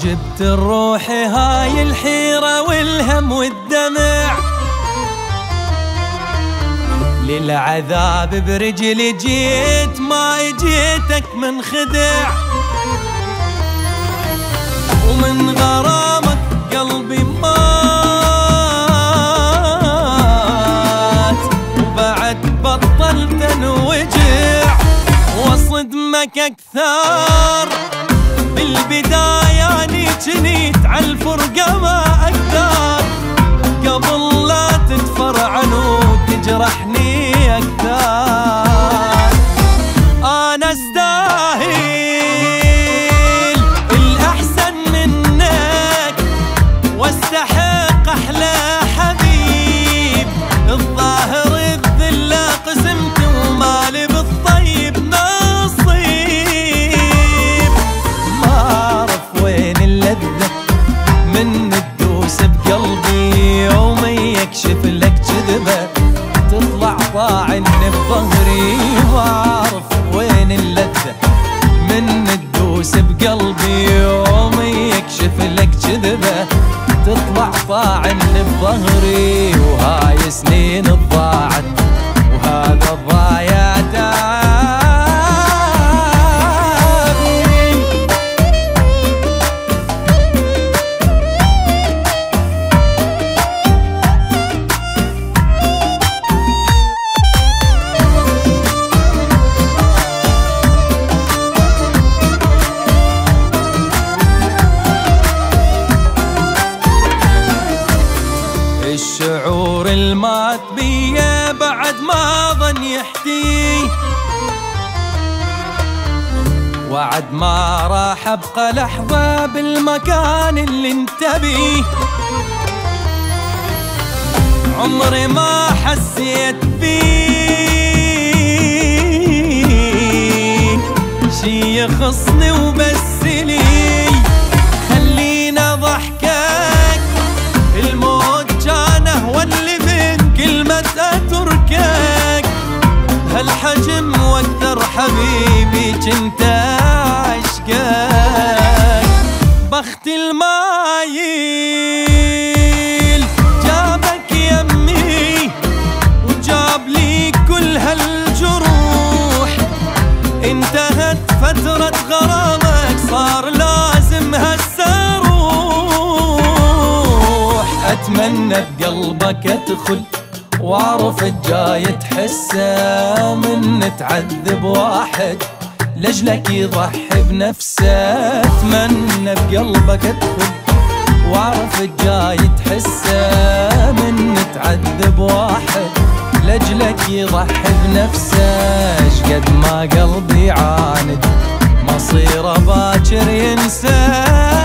جبت الروح هاي الحيرة والهم والدمع، للعذاب برجلي جيت ما اجيتك من خدع، ومن غرامك قلبي مات، وبعد بطلت انوجع واصدمك اكثر. بالبداية اني جنيت عالفرقة ما اقدر، قبل لا تتفرعن وتجرحني اكثر. انا استاهل الاحسن منك واستحق احلى حبيب، الظاهر الذلة قسمت ومالي بالطيب نصيب. ما اعرف وين اللذة من تدوس بقلبي ومن يكشف لك كذبة تطلع طاعن بظهري. ما اعرف وين اللذة من تدوس بقلبي ومن يكشف لك كذبة تطلع طاعن بظهري. وهاي سنين ضاعت وهذا الضايع الشعور المات بيا بعد ما ظن يحتي، وعد ما راح ابقى لحظة بالمكان اللي انت بيه. عمري ما حسيت فيك شي يخصني وبس لي، خلينا ضحكك الموت كانه واللي من كلمة اتركك. هالحجم واكثر حبيبي كنت عشقك. بخت المايل جابك يمي وجاب لي كل هالجروح، انتهت فترة غرامك صار لازم هسه روح. اتمنى بقلبك ادخل واعرف الجاي تحسه، من تعذب واحد لاجلك يضحي بنفسه. اتمنى بقلبك ادخل واعرف الجاي تحسه، من تعذب واحد لاجلك يضحي بنفسه. اشقد ما قلبي عاند مصيره باكر ينسى.